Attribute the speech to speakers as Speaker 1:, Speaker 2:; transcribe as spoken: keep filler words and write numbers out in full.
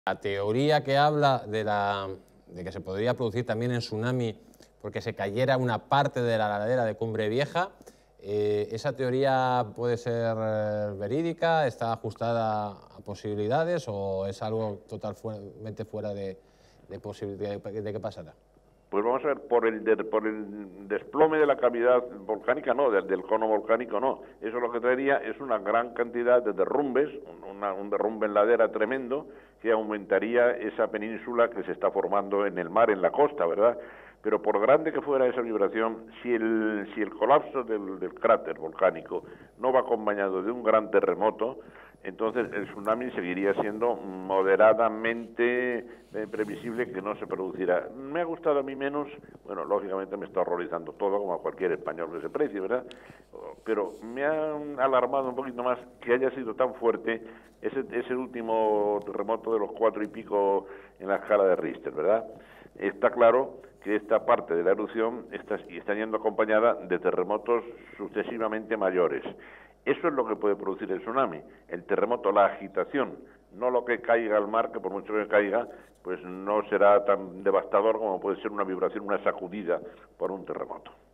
Speaker 1: La teoría que habla de, la, de que se podría producir también en tsunami porque se cayera una parte de la ladera de Cumbre Vieja, eh, ¿esa teoría puede ser eh, verídica, está ajustada a posibilidades o es algo totalmente fuera de, de posibilidad de, de que pasara?
Speaker 2: Pues vamos a ver, por el, de, por el desplome de la cavidad volcánica no, del, del cono volcánico no. Eso lo que traería es una gran cantidad de derrumbes, una, un derrumbe en ladera tremendo, que aumentaría esa península que se está formando en el mar, en la costa, ¿verdad? Pero por grande que fuera esa vibración, si el, si el colapso del, del cráter volcánico no va acompañado de un gran terremoto, entonces el tsunami seguiría siendo moderadamente eh, previsible que no se producirá. Me ha gustado a mí menos, bueno, lógicamente me está horrorizando todo, como a cualquier español que se precie, ¿verdad? Pero me ha alarmado un poquito más que haya sido tan fuerte ese, ese último terremoto de los cuatro y pico en la escala de Richter, ¿verdad? Está claro que esta parte de la erupción está, está yendo acompañada de terremotos sucesivamente mayores. Eso es lo que puede producir el tsunami, el terremoto, la agitación, no lo que caiga al mar, que por mucho que caiga, pues no será tan devastador como puede ser una vibración, una sacudida por un terremoto.